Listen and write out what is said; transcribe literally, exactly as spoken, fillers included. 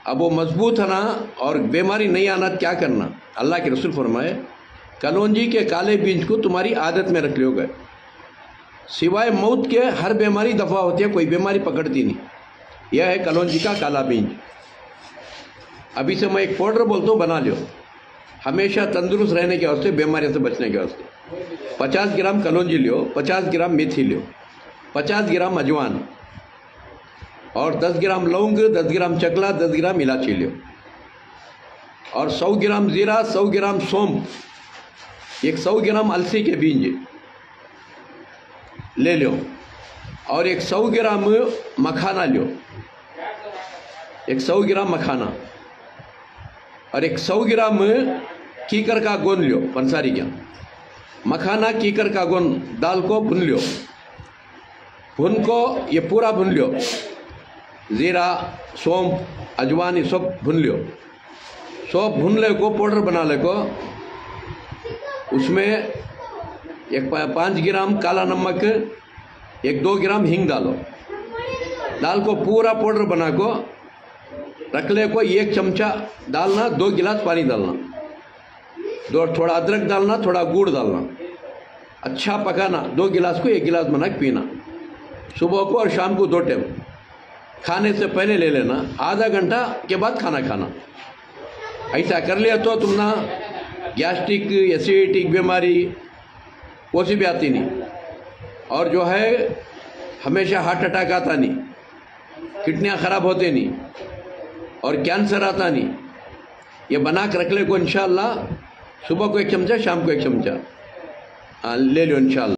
अब वो मजबूत होना और बीमारी नहीं आना क्या करना। अल्लाह के रसूल फरमाए कलौंजी के काले बीज को तुम्हारी आदत में रख लोगे, सिवाय मौत के हर बीमारी दफ़ा होती है, कोई बीमारी पकड़ती नहीं। यह है कलौंजी का काला बीज। अभी से मैं एक पाउडर बोलता हूँ, बना लो, हमेशा तंदुरुस्त रहने के वास्ते, बीमारियों से बचने के वास्ते। पचास ग्राम कलौंजी लियो, पचास ग्राम मेथी लियो, पचास ग्राम अजवान और दस ग्राम लौंग, दस ग्राम चकला, दस ग्राम इलायची लियो और सौ ग्राम जीरा, सौ ग्राम सौंफ, एक सौ ग्राम अलसी के बीज ले लो और एक सौ ग्राम मखाना लो, एक सौ ग्राम मखाना और एक सौ ग्राम कीकर का गोंद लो, पंसारी का मखाना कीकर का गोंद दाल को भून लो, भून को ये पूरा भून लो, जीरा सौंफ अजवान ये सब भून लो, सब भून ले को पाउडर बना ले को, उसमें एक पाँच ग्राम काला नमक, एक दो ग्राम हींग डालो, दाल को पूरा पाउडर बना को रख ले को, एक चमचा डालना, दो गिलास पानी डालना, दो थोड़ा अदरक डालना, थोड़ा गुड़ डालना, अच्छा पकाना, दो गिलास को एक गिलास बना के पीना, सुबह को और शाम को दो टाइम, खाने से पहले ले लेना, आधा घंटा के बाद खाना खाना। ऐसा कर लिया तो तुम ना गैस्ट्रिक एसिडिक बीमारी वो सी भी आती नहीं, और जो है हमेशा हार्ट अटैक आता नहीं, किडनियाँ ख़राब होते नहीं और कैंसर आता नहीं। ये बना के रख ले को इंशाअल्लाह, सुबह को एक चमचा, शाम को एक चमचा ले लो इंशाअल्लाह।